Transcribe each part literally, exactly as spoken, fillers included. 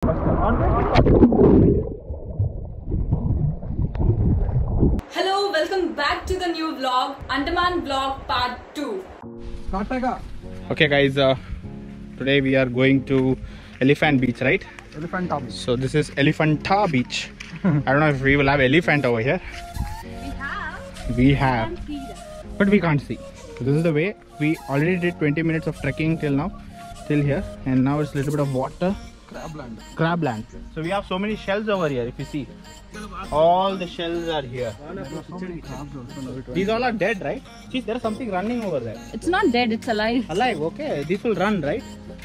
Hello, welcome back to the new vlog, Andaman vlog part two. Okay guys, uh, today we are going to Elephant Beach, right? Elephanta Beach. So this is Elephanta Beach. I don't know if we will have elephant over here. We have. We have, but we can't see. So this is the way. We already did twenty minutes of trekking till now, till here, and now it's a little bit of water. Crabland. Crabland. So we have so many shells over here. If you see, all the shells are here. These all are dead, right? See, there is something running over there. It's not dead, it's alive. Alive, okay. These will run, right?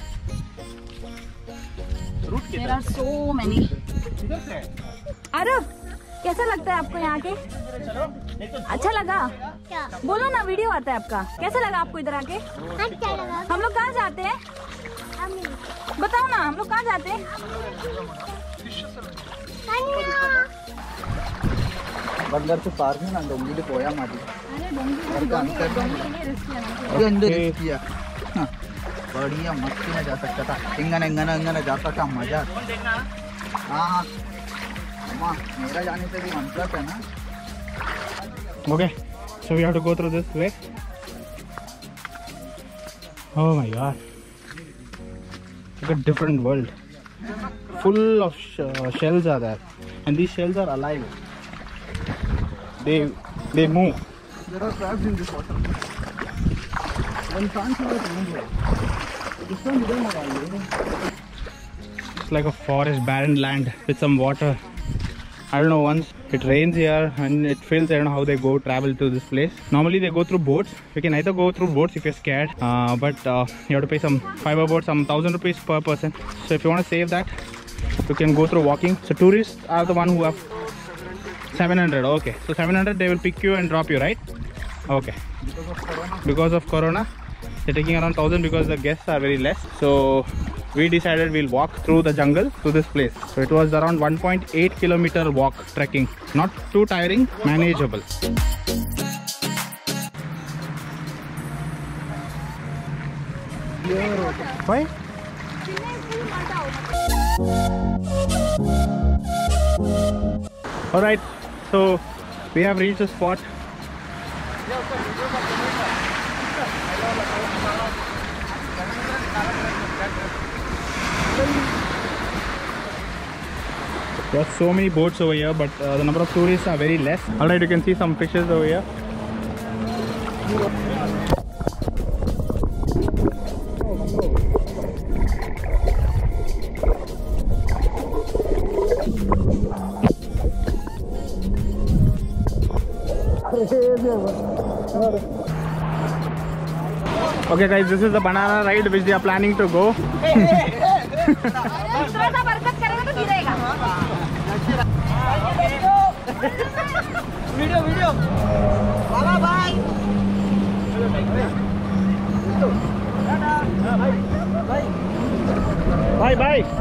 There are so many. Aarav, कैसा लगता है आपको यहाँ के? अच्छा लगा? क्या? बोलो ना, वीडियो आता है आपका। कैसा लगा आपको इधर आके? अच्छा लगा। हम लोग कहाँ जाते हैं? बताओ ना, हम लोग कहाँ जाते हैं? बंदर से पार में ना डोंगरी पोया माटी। अरे डोंगरी अंदर किया। बढ़िया मस्ती में जा सकता था। इंगन इंगन इंगन जाता था मजा। हाँ हाँ मेरा जाने से भी मतलब है ना। Okay, so we have to go through this way. Oh my god, like a different world. Full of sh uh, shells are there, and these shells are alive. They they move. There are crabs in this water. One can't see it anywhere. This one we don't know. It's like a forest, barren land with some water. I don't know, once it rains here and it fills, I don't know how they go travel to this place. Normally they go through boats. You can either go through boats if you're scared, uh, but uh, you have to pay some fiber boat, some thousand rupees per person. So if you want to save that, you can go through walking. So tourists are the one who have seven hundred. Okay, so seven hundred they will pick you and drop you, right? Okay. Because of corona. Because of corona, they're taking around one thousand because the guests are very less. So we decided we'll walk through the jungle to this place. So it was around one point eight kilometer walk trekking. Not too tiring, manageable. Why? Alright, so we have reached the spot. There are so many boats over here, but uh, the number of tourists are very less. Alright, you can see some fishes over here. Okay guys, this is the banana ride which they are planning to go. Video video. Bye bye. Bye bye.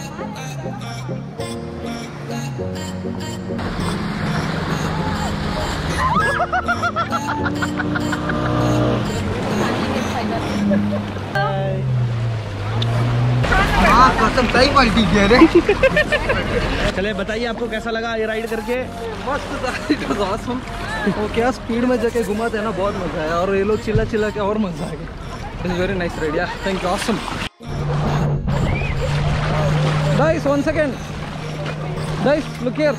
हाँ कसम सही पलटी किया रे। चले बताइए आपको कैसा लगा ये राइड करके? मस्त ऑसम। वो क्या स्पीड में जाके घुमाते हैं ना, बहुत मजा आया, और ये लोग चिल्ला चिल्ला के और मजा आ गया। इट्स वेरी नाइस राइड यार, thank you, awesome. Guys one second, guys look here.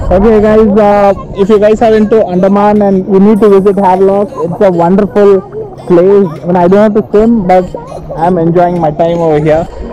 Okay guys, uh, if you guys are into Andaman and you need to visit Havelock, it's a wonderful place. I mean, I don't have to swim, but I'm enjoying my time over here.